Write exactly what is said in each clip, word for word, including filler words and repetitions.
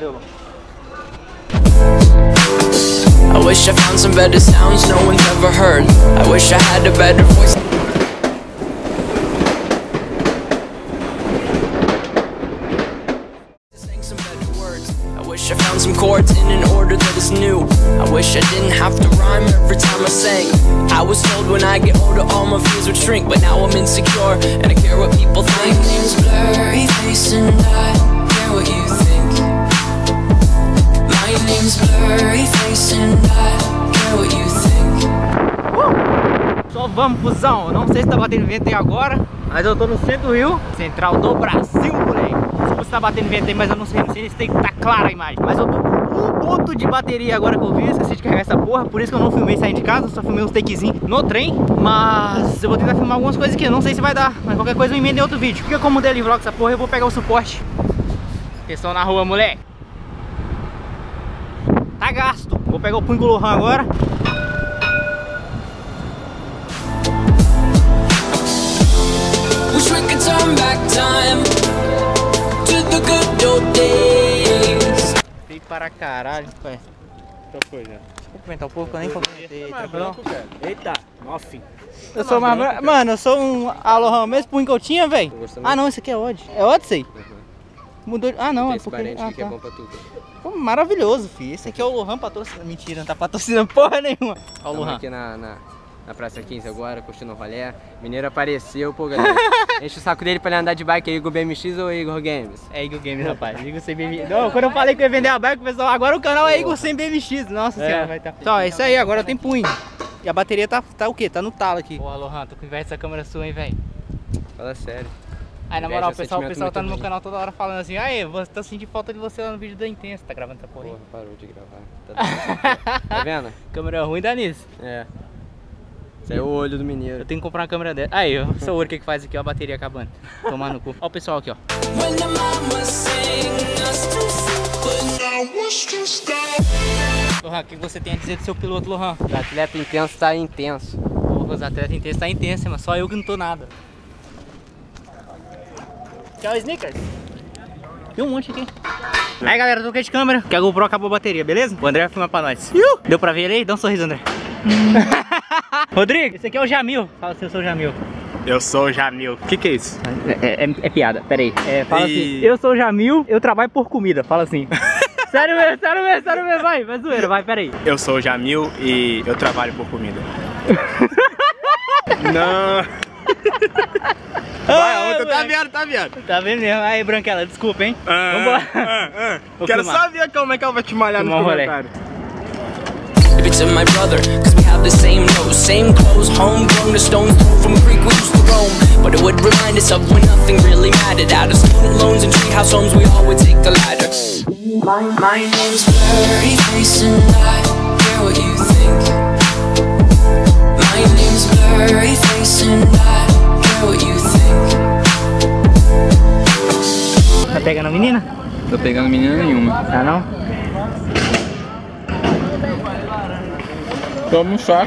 Valeu. I wish I found some better sounds no one's ever heard. I wish I had a better voice. Some better words. I wish I found some chords in an order that is new. I wish I didn't have to rhyme every time I sang. I was told when I get older all my fears would shrink, but now I'm insecure and I care what people think. My name's Blurry Face and I care what you think. My name's Blurry Face and I care what you think. Uh! Só vamos, fusão. Não sei se tá batendo vento aí agora, mas eu tô no centro do Rio, central do Brasil, moleque. Se tá batendo vento aí, mas eu não sei, não sei se tem que tá clara a imagem. Mas eu tô com um ponto de bateria agora que eu vi, esqueci de carregar essa porra. Por isso que eu não filmei saindo de casa, só filmei uns takezinhos no trem. Mas eu vou tentar filmar algumas coisas aqui, eu não sei se vai dar, mas qualquer coisa eu emendo em outro vídeo. Porque como daily vlog essa porra, eu vou pegar o suporte. Pessoal na rua, moleque. Tá gasto. Vou pegar o punho com o Lohan agora. Wish we could turn back time to the good old days. Feio para caralho, pai. Qual foi, né? Vou comentar um pouco, eu nem comentei. Mais Tranquilo? branco, cara. Eita, nossa. Eu sou mais branco. Mano, eu sou um Alohan, mesmo punho que eu tinha, velho. Ah, não, esse aqui é Odd. É Odyssey? Mudou de... Ah, não, Tem é esse porque... parente Ah, aqui que é tá. bom pra tudo. Pô, maravilhoso, filho. Esse aqui é o Lohan patrocinando. Mentira, não tá patrocinando porra nenhuma. Ó o Estamos Lohan. aqui na, na, na Praça quinze agora, curtindo o rolê. Mineiro apareceu, pô, galera. Enche o saco dele pra ele andar de bike, é Igor B M X ou Igor Games? É Igor Games, rapaz. Igor sem B M X. Não, quando eu falei que eu ia vender a bike, o pessoal, agora o canal é Igor sem B M X. Nossa É. senhora, vai estar. Tá. Então, é isso aí, agora tem punho. E a bateria tá, tá o quê? Tá no talo aqui. Pô, Lohan, tô com inveja dessa câmera sua, hein, velho. Fala sério. Aí, na Inveja moral, é o pessoal, o sentimento pessoal tá no muito meu ruim. canal toda hora falando assim: aê, você tá sentindo falta de você lá no vídeo da Intensa. Tá gravando essa porra aí? Porra, parou de gravar. Tá, tá vendo? Câmera ruim dá nisso. É. Isso aí é o olho do mineiro. Eu tenho que comprar uma câmera dessa. Aí, eu sou o ouro que que faz aqui, ó, a bateria acabando. Tomar no cu. Ó o pessoal aqui, ó. When the mama sang us to sleep, but now was just that. Lohan, o que você tem a dizer do seu piloto, Lohan? O atleta intenso tá intenso. Porra, os atletas intensos tá intenso, mas só eu que não tô nada. Tchau, Snickers. Tem um monte aqui. Aí, galera, eu troquei de câmera, que a GoPro acabou a bateria, beleza? O André vai filmar pra nós. Iu! Deu pra ver ele aí? Dá um sorriso, André. Rodrigo, esse aqui é o Jamil. Fala assim, eu sou o Jamil. Eu sou o Jamil. O que que é isso? É, é, é piada, peraí. É, fala E- assim, eu sou o Jamil, eu trabalho por comida. Fala assim. Sério mesmo, sério mesmo, sério mesmo, vai, vai zoeira, vai, peraí. Eu sou o Jamil e eu trabalho por comida. Não. Vai, a outra tá vendo, tá vendo. Tá vendo mesmo? Aí, Branquela, desculpa, hein? Ah, Vambora. ah, ah. Vou Quero filmar. só ver como é que ela vai te malhar nos Filmar um rolê. comentários. Give it to my brother, cause we have the same nose, same clothes, homegrown, the stones thrown from a creek we used to roam. But it would remind us of when nothing really mattered. Out of student loans and treehouse homes, we all would take the ladder. My, my name's Blurry Face and I care what you think. My name's Blurry Face and I care what you think. Tá pegando a menina? Tô pegando menina nenhuma. Tá não? Toma um choque.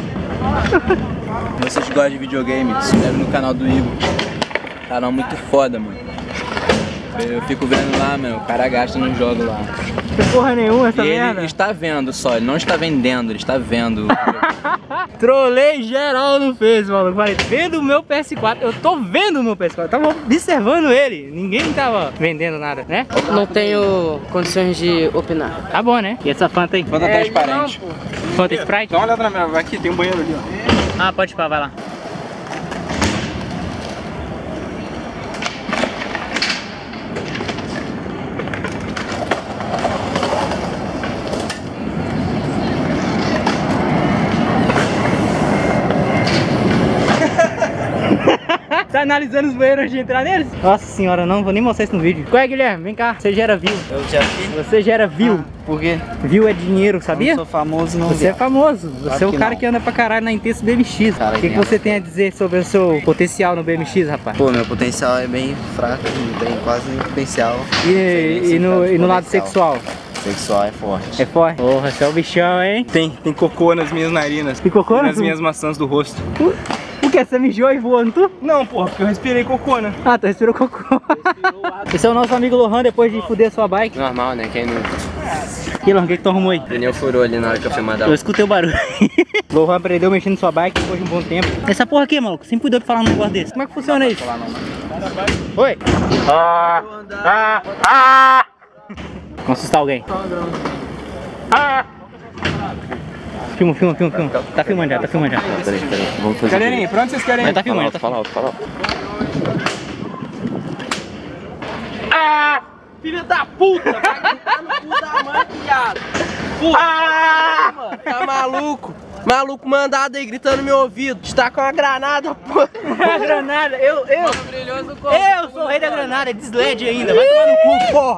Vocês gostam de videogame? Se inscreve no canal do Igor. Canal muito foda, mano. Eu fico vendo lá, meu, o cara gasta no jogo lá. Não tem porra nenhuma essa E merda. ele está vendo só, ele não está vendendo, ele está vendo. Trolei geral no Face, maluco. Falei, vendo o meu P S quatro. Eu tô vendo o meu P S quatro. Eu tava observando ele. Ninguém tava vendendo nada, né? Não tenho condições de opinar. Tá bom, né? E essa Fanta aí? Fanta transparente. Fanta Sprite? Dá uma olhada na minha, vai aqui, tem um banheiro ali, ó. Ah, pode ir pra, vai lá. Tá analisando os banheiros de entrar neles? Nossa senhora, não vou nem mostrar isso no vídeo. Qual é, Guilherme? Vem cá, você gera view. Eu já vi. Você gera view. Ah, por quê? View é dinheiro, sabia? Eu não sou famoso, não. Você é famoso, você Claro é o que cara não. que anda pra caralho na Intenso B M X. Cara, O que, que que você tem a dizer sobre o seu potencial no B M X, rapaz? Pô, meu potencial é bem fraco, não tem quase nenhum potencial. E, e no, e no lado sexual? Sexual é forte. É forte? Porra, você é o bichão, hein? Tem, tem cocô nas minhas narinas. Tem cocô e nas nas minhas maçãs do rosto. O que? Você mijou e voou, não tu? Não, porra, porque eu respirei cocô, né? Ah, tu respirou cocô. Esse é o nosso amigo Lohan, depois de fuder sua bike. Normal, né? Quem não... E Lohan, o que que tu arrumou aí? O pneu furou ali na hora que eu fui mandar. Eu escutei o barulho. Lohan aprendeu mexendo sua bike depois de um bom tempo. Essa porra aqui, maluco, sempre cuidou de falar um negócio desse. Como é que funciona isso? Oi! Ah! Ah! Ah! Vamos assustar alguém. Ah! Filma, filma, filma, filma. Tá filmando já, tá filmando já. Peraí, peraí. Vamos fazer. Galerinha, pra onde vocês querem Já ir? tá filmando, já tá Fala filmando. alto, fala alto. Ah! Filha da puta! Vai gritar no cu da mãe, viado! Porra! Ah! Mano, tá maluco? Maluco mandado aí, gritando no meu ouvido. Está com uma granada, porra! A granada, eu, eu, eu sou o rei da granada, deslede ainda, vai tomar no cu, porra!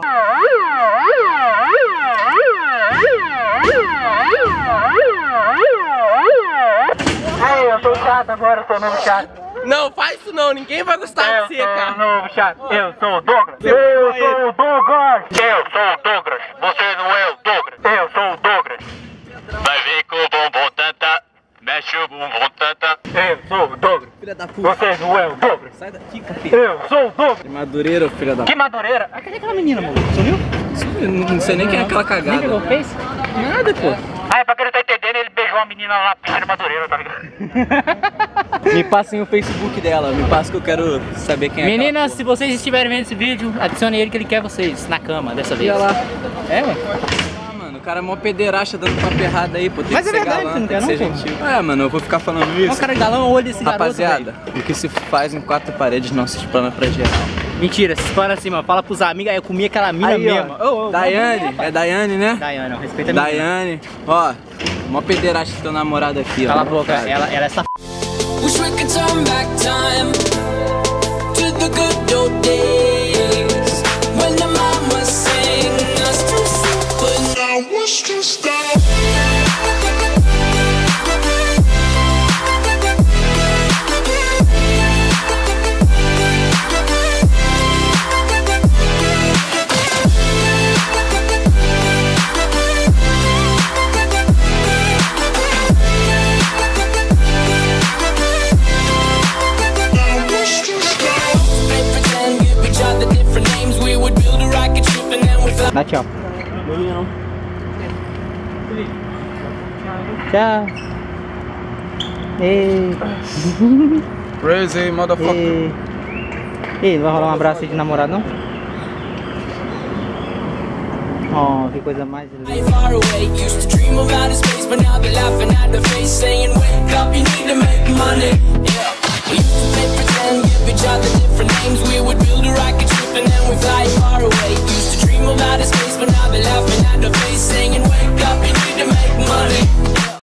Aí, eu sou chato agora, eu sou o novo chato. Não, faz isso não, ninguém vai gostar de você, cara. novo chato, eu sou o Douglas. Eu sou o Douglas. Eu sou o Douglas, você não é o Douglas. Eu sou o Douglas. Vai vir com o bumbum tanta, mexe o bumbum tanta. Eu sou o Douglas. Filha da puta. Você não é o Douglas. Sai daqui, capeta. Eu sou o Douglas. Madureira, filha da... Que madureira. Ah, cadê aquela menina, mano? Sumiu? Eu não sei nem quem é aquela Nem cagada. pegou o face? Nada, pô. Ah, é pra quem não tá entendendo, ele beijou uma menina lá na piscina de Madureira, tá ligado? Me passem o Facebook dela, me passa que eu quero saber quem é. Meninas, se vocês estiverem vendo esse vídeo, adicione ele que ele quer vocês na cama dessa vez. Olha lá. É, mano? Ah, mano, o cara é mó pederasta dando papo errado aí, pô. Tem Mas que é ser verdade, galã, você não tem quer que ser não, pô? gentil. É, mano, eu vou ficar falando Olha o isso. cara de galão, olha esse garoto, Rapaziada, velho. o que se faz em quatro paredes não se explana pra geral. Mentira, se espana assim, mano. Fala pros amigos, aí eu comi aquela mina Aí, mesmo. ó, Ô, ô, Daiane, vamos, é Daiane, né? Daiane, ó, respeita a menina. Daiane, ó, mó pederasta teu namorado aqui, ó. Cala a boca, Cara. ela, ela é safada. Wish we could turn back time to the good old days when the mama sang us to sleep, but now us to stop. Dá tchau. Tchau. Ei. Crazy, motherfucker. Ei. Ei, não vai rolar um abraço aí de namorado, não? Oh, que coisa mais linda. Far away, used to dream of outer space, but now they're laughing at the face, saying, wake up, you need to make money. Yeah, we used to play pretend, give each other different names. We would build a rocket ship and then we fly far away. Used to dream of outer space, but now they're laughing at the face, saying, wake up, you need to make money.